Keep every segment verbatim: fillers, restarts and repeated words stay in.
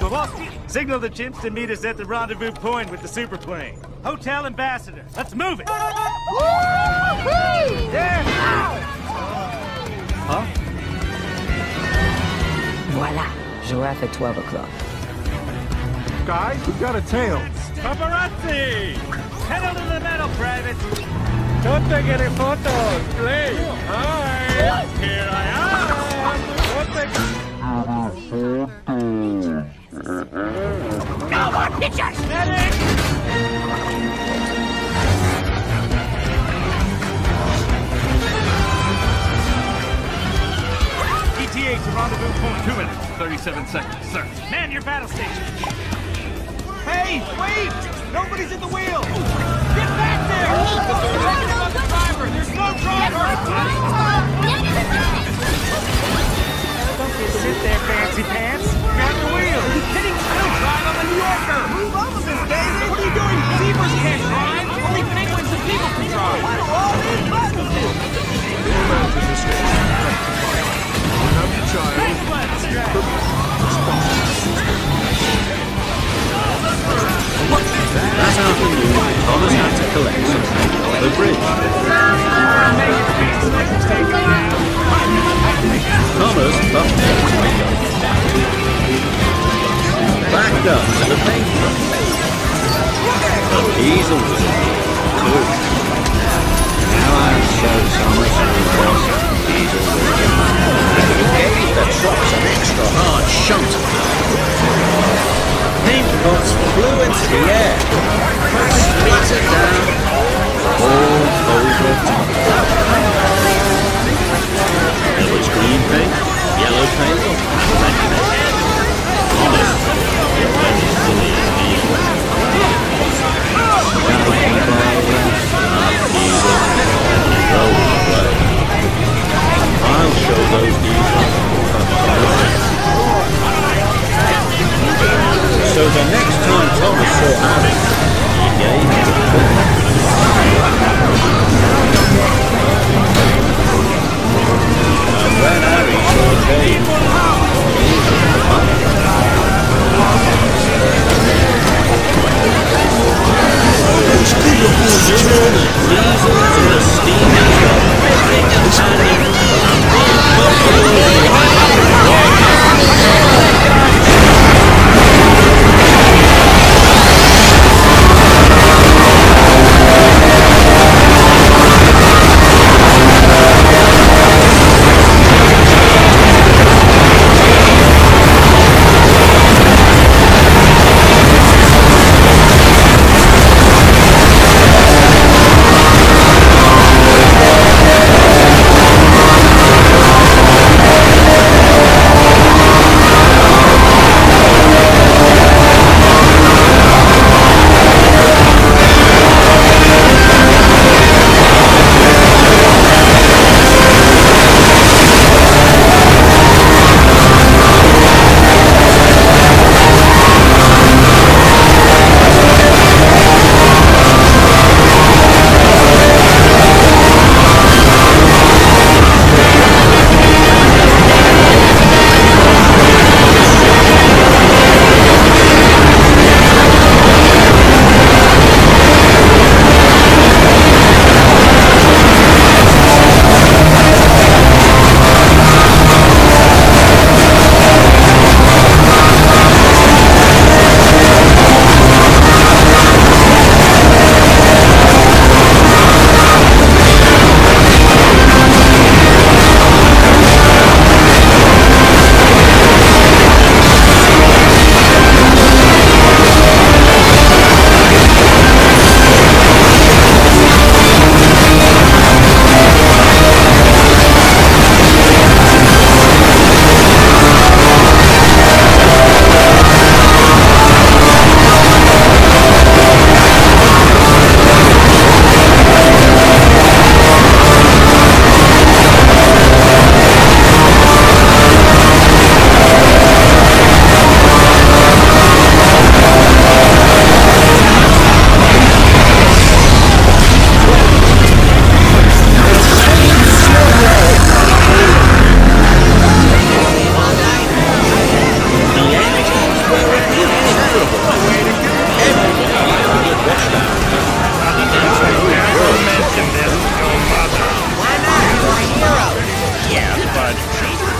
Signal the chimps to meet us at the rendezvous point with the superplane. Hotel Ambassador. Let's move it! Yeah. Huh? Voila. Giraffe at twelve o'clock. Guys, we got a tail. Paparazzi! Pedal to the metal, Private! Don't take any photos, please. Hi! Here I am! No more pictures! Medic! E T A to rendezvous point. Two minutes, thirty-seven seconds, sir. Man your battle station. Hey, wait! Nobody's in the wheel! Get back there! Not the driver! There's no driver! Don't you sit there, fancy pants! Grab the wheel! Are you kidding? I don't drive, I'm a New Yorker! Move over this, David! What are you doing? Zebras can't drive! Only penguins and people can drive! What do all these buttons do? That afternoon, Thomas had to collect something on the bridge. Thomas bumped into a young backed up to the paint truck. But he's a wizard, too. Now I'll show Thomas who was he's a wizard. He gave the trucks an extra hard shunt. Paint pots flew into the air, splattered down, all over Thomas. There was green paint, yellow paint, red paint. Thomas went silly as he was. I'll show those diesels. So the next time Thomas saw Harry, he gave him a call. And when Harry saw James,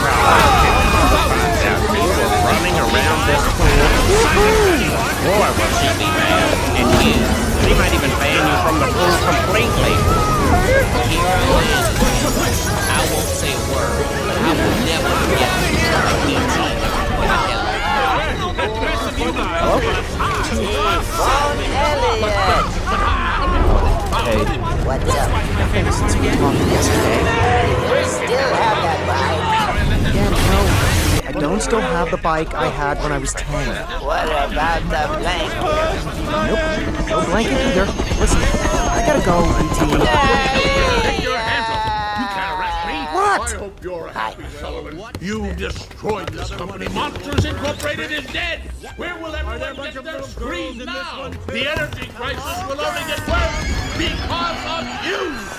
You were running around this pool. Boy, was he be mad. And you. He might even ban you from the pool completely. Here I am. I won't say a word, but I will never forget E T What the hell? Hey. What's up? Since we talked yesterday. You still have that bike? Yeah, no. I don't still have the bike I had when I was ten. What about the blanket? Nope. No blanket either. Listen, I gotta go, E T. Hey, What? I hope you're happy, Sullivan. You destroyed this company. Monsters Incorporated is dead. Where will everyone get their screens now? The energy crisis will only get worse because of you.